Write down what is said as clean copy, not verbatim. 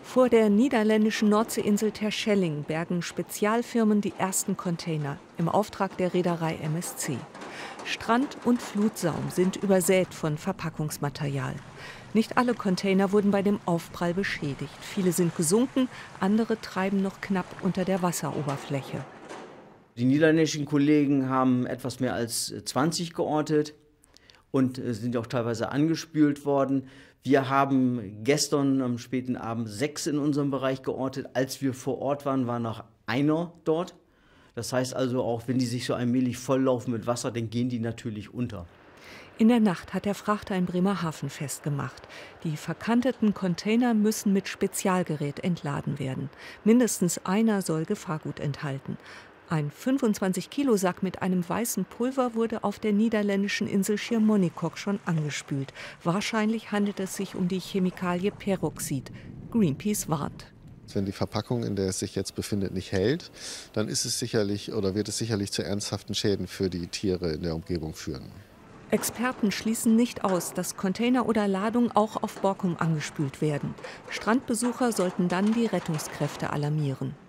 Vor der niederländischen Nordseeinsel Terschelling bergen Spezialfirmen die ersten Container im Auftrag der Reederei MSC. Strand und Flutsaum sind übersät von Verpackungsmaterial. Nicht alle Container wurden bei dem Aufprall beschädigt. Viele sind gesunken, andere treiben noch knapp unter der Wasseroberfläche. Die niederländischen Kollegen haben etwas mehr als 20 geortet und sind auch teilweise angespült worden. Wir haben gestern am späten Abend 6 in unserem Bereich geortet. Als wir vor Ort waren, war noch einer dort. Das heißt also, auch wenn die sich so allmählich volllaufen mit Wasser, dann gehen die natürlich unter. In der Nacht hat der Frachter in Bremerhaven festgemacht. Die verkanteten Container müssen mit Spezialgerät entladen werden. Mindestens einer soll Gefahrgut enthalten. Ein 25-Kilo-Sack mit einem weißen Pulver wurde auf der niederländischen Insel Schiermonnikoog schon angespült. Wahrscheinlich handelt es sich um die Chemikalie Peroxid. Greenpeace warnt. Wenn die Verpackung, in der es sich jetzt befindet, nicht hält, dann ist es sicherlich oder wird es sicherlich zu ernsthaften Schäden für die Tiere in der Umgebung führen. Experten schließen nicht aus, dass Container oder Ladung auch auf Borkum angespült werden. Strandbesucher sollten dann die Rettungskräfte alarmieren.